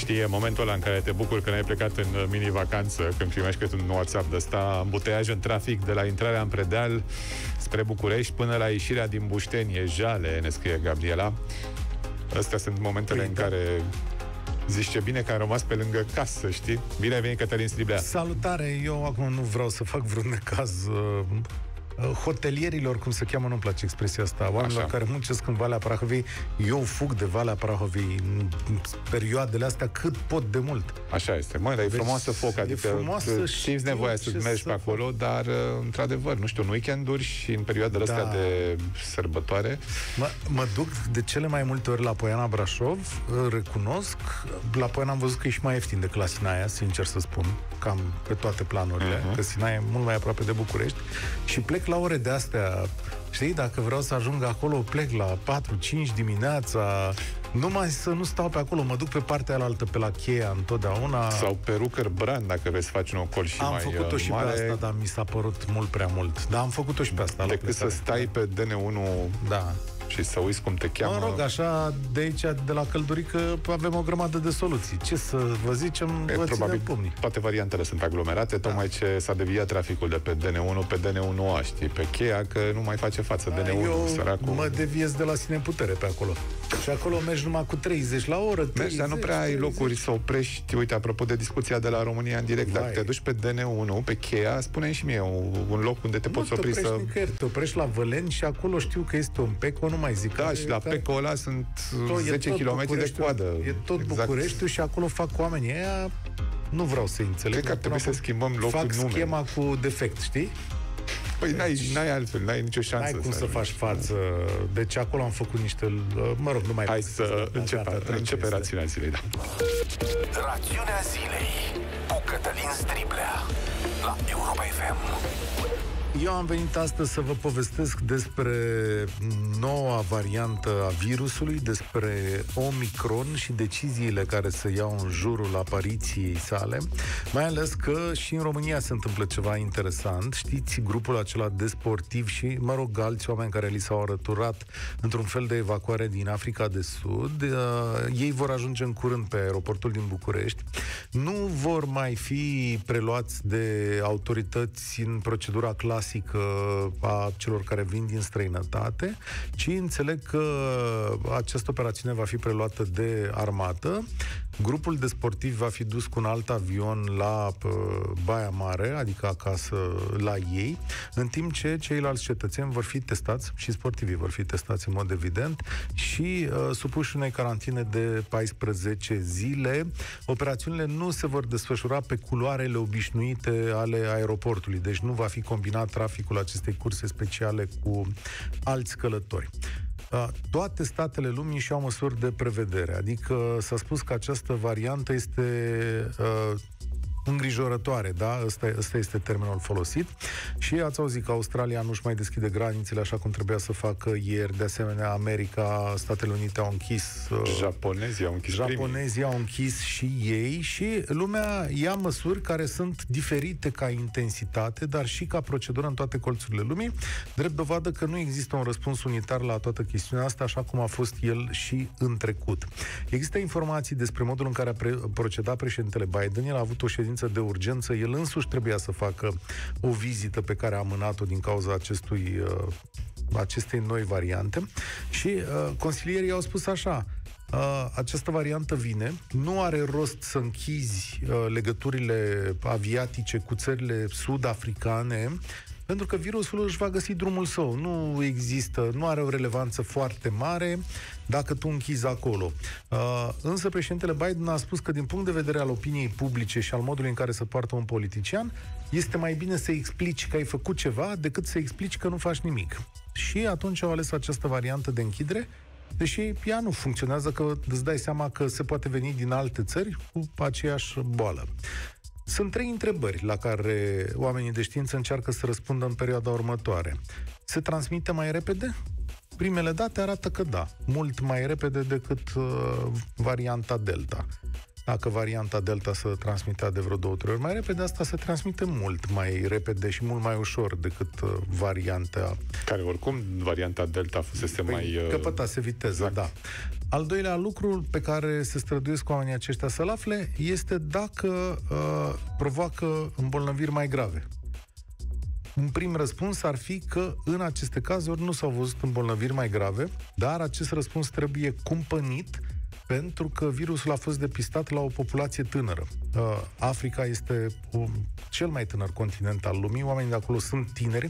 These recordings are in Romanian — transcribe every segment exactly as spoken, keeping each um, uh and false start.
Știi, e momentul ăla în care te bucuri când ai plecat în mini-vacanță, când primești câte un WhatsApp de ăsta, îmbuteiaj în trafic de la intrarea în Predeal spre București până la ieșirea din Bușteni. E jale, ne scrie Gabriela. Astea sunt momentele păi, în da. care zici ce bine că am rămas pe lângă casă, știi? Bine ai venit, Cătălin Striblea. Salutare, eu acum nu vreau să fac vreun necaz uh, hotelierilor, cum se cheamă, nu-mi place expresia asta, oamenilor Așa. care muncesc în Valea Prahovei. Eu fug de Valea Prahovei în perioadele astea cât pot de mult. Așa este. Măi, dar e frumoasă foc, adică simți nevoia să mergi pe acolo, fac. dar într-adevăr, nu știu, în weekenduri și în perioadele da. astea de sărbătoare. Mă, mă duc de cele mai multe ori la Poiana Brașov, recunosc. La Poiana am văzut că e și mai ieftin decât la Sinaia, sincer să spun, cam pe toate planurile, uh-huh. că Sinaia e mult mai aproape de București și plec la ore de astea, știi, dacă vreau să ajung acolo, plec la patru cinci dimineața, numai să nu stau pe acolo, mă duc pe partea alaltă, pe la Cheia, întotdeauna. Sau pe Rucăr-Bran, dacă vrei să faci un ocol și am mai Am făcut-o și mare. pe asta, dar mi s-a părut mult prea mult. Dar am făcut-o și pe asta. Decât să stai pe D N unu da. și să uiți cum te cheamă. Mă rog, așa, de aici, de la Căldurică, avem o grămadă de soluții. Ce să vă zicem, vă ținem pumnii. Toate variantele sunt aglomerate, da. tocmai ce s-a deviat traficul de pe D N unu pe D N unu A, știi, pe Cheia, că nu mai face față da, D N unu, eu săracul. mă deviez de la sine putere pe acolo. Și acolo mergi numai cu treizeci la oră. treizeci, mergi, dar nu prea ai locuri să oprești. Uite, apropo de discuția de la România în direct, Vai. dacă te duci pe D N unu, pe Cheia, spune-mi și mie un, un loc unde te nu poți opri să... Nu te te oprești la Văleni și acolo știu că este un Peco, nu mai zic. Da, și la Peco ăla sunt tot, zece kilometri de coadă. E tot exact. Bucureștiul și acolo fac oamenii aia. Nu vreau să înțeleg. Cred că ar trebui să schimbăm locul fac nume. schema cu defect, știi? Păi n-ai, n-ai altfel, n-ai nicio șansă. N-ai cum să, să faci față. Deci acolo am făcut niște... Mă rog, nu mai... Hai să începem, începe rațiunea zilei, da. Rațiunea zilei cu Cătălin Striblea la Europa F M. Eu am venit astăzi să vă povestesc despre noua variantă a virusului, despre Omicron și deciziile care se iau în jurul apariției sale, mai ales că și în România se întâmplă ceva interesant. Știți, grupul acela de sportivi și, mă rog, alți oameni care li s-au alăturat într-un fel de evacuare din Africa de Sud, uh, ei vor ajunge în curând pe aeroportul din București. Nu vor mai fi preluați de autorități în procedura clasică a celor care vin din străinătate, ci înțeleg că această operațiune va fi preluată de armată. Grupul de sportivi va fi dus cu un alt avion la Baia Mare, adică acasă la ei, în timp ce ceilalți cetățeni vor fi testați și sportivii vor fi testați în mod evident și uh, supuși unei carantine de paisprezece zile. Operațiunile nu se vor desfășura pe culoarele obișnuite ale aeroportului, deci nu va fi combinat traficul acestei curse speciale cu alți călători. Toate statele lumii și-au măsuri de prevedere, adică s-a spus că această variantă este uh, îngrijorătoare, da? Ăsta, ăsta este termenul folosit. Și ați auzit că Australia nu-și mai deschide granițele așa cum trebuia să facă ieri. De asemenea, America, Statele Unite au închis... Japonezii au închis Japonezii au închis și ei și lumea ia măsuri care sunt diferite ca intensitate, dar și ca procedură în toate colțurile lumii, drept dovadă că nu există un răspuns unitar la toată chestiunea asta, așa cum a fost el și în trecut. Există informații despre modul în care a pre- procedat președintele Biden. El a avut o ședință de urgență, el însuși trebuia să facă o vizită pe care a amânat-o din cauza acestui, uh, acestei noi variante și uh, consilierii au spus așa: uh, această variantă vine, nu are rost să închizi uh, legăturile aviatice cu țările sud-africane, pentru că virusul își va găsi drumul său. Nu există, nu are o relevanță foarte mare dacă tu închizi acolo. Uh, însă președintele Biden a spus că din punct de vedere al opiniei publice și al modului în care se poartă un politician, este mai bine să explici că ai făcut ceva decât să explici că nu faci nimic. Și atunci au ales această variantă de închidere, deși ea nu funcționează, că îți dai seama că se poate veni din alte țări cu aceeași boală. Sunt trei întrebări la care oamenii de știință încearcă să răspundă în perioada următoare. Se transmite mai repede? Primele date arată că da, mult mai repede decât uh, varianta Delta. Dacă varianta Delta se transmitea de vreo două, trei ori mai repede, asta se transmite mult mai repede și mult mai ușor decât uh, varianta... Care oricum varianta Delta fusese păi, mai... Uh... căpătase viteză, exact. Da. Al doilea lucru pe care se străduiesc oamenii aceștia să-l afle este dacă uh, provoacă îmbolnăviri mai grave. Un prim răspuns ar fi că în aceste cazuri nu s-au văzut îmbolnăviri mai grave, dar acest răspuns trebuie cumpănit pentru că virusul a fost depistat la o populație tânără. Africa este cel mai tânăr continent al lumii, oamenii de acolo sunt tineri,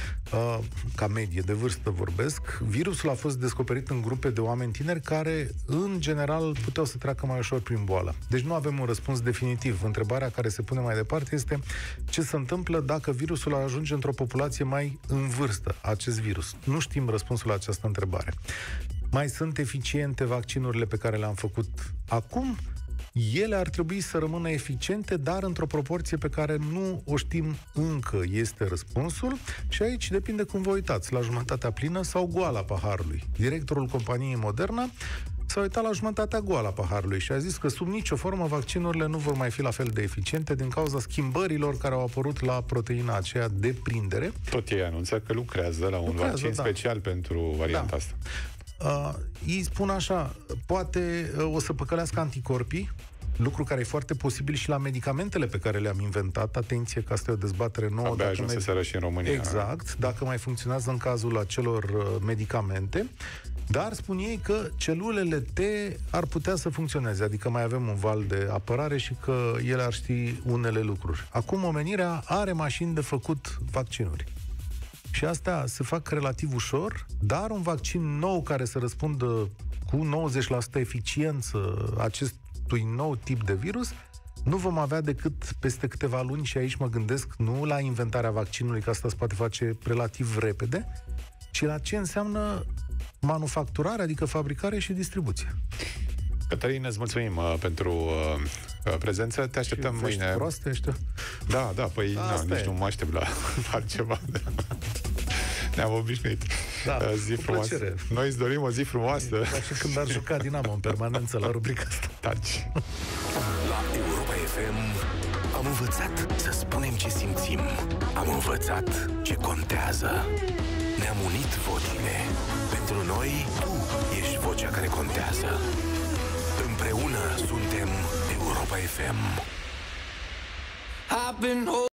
ca medie de vârstă vorbesc. Virusul a fost descoperit în grupe de oameni tineri care, în general, puteau să treacă mai ușor prin boală. Deci nu avem un răspuns definitiv. Întrebarea care se pune mai departe este ce se întâmplă dacă virusul ajunge într-o populație mai în vârstă, acest virus. Nu știm răspunsul la această întrebare. Mai sunt eficiente vaccinurile pe care le-am făcut acum? Ele ar trebui să rămână eficiente, dar într-o proporție pe care nu o știm încă, este răspunsul. Și aici depinde cum vă uitați, la jumătatea plină sau goală a paharului. Directorul companiei Moderna s-a uitat la jumătatea goală a paharului și a zis că sub nicio formă vaccinurile nu vor mai fi la fel de eficiente din cauza schimbărilor care au apărut la proteina aceea de prindere. Tot ei anunță că lucrează la un lucrează, vaccin da. special pentru varianta da. asta. Uh, ei spun așa, poate uh, o să păcălească anticorpii, lucru care e foarte posibil și la medicamentele pe care le-am inventat. Atenție că asta e o dezbatere nouă. Abia ajuns să mai... și în România. Exact, dacă mai funcționează în cazul acelor uh, medicamente. Dar spun ei că celulele T ar putea să funcționeze, adică mai avem un val de apărare și că ele ar ști unele lucruri. Acum omenirea are mașini de făcut vaccinuri. Și astea se fac relativ ușor, dar un vaccin nou care să răspundă cu nouăzeci la sută eficiență acestui nou tip de virus, nu vom avea decât peste câteva luni și aici mă gândesc nu la inventarea vaccinului, că asta se poate face relativ repede, ci la ce înseamnă manufacturare, adică fabricare și distribuție. Cătălin, îți mulțumim uh, pentru uh, prezență. Te așteptăm și mâine. Proaste ăștia? Da, da, păi na, nici nu mă aștept la altceva. Ne-am obișnuit. Da, uh, zi frumoasă. Plăcere. Noi îți dorim o zi frumoasă. Ca și când ar juca Dinamo în permanență la rubrica asta. Taci. La Europa F M am învățat să spunem ce simțim. Am învățat ce contează. Ne-am unit vocile. Pentru noi, tu ești vocea care contează. Împreună suntem Europa F M.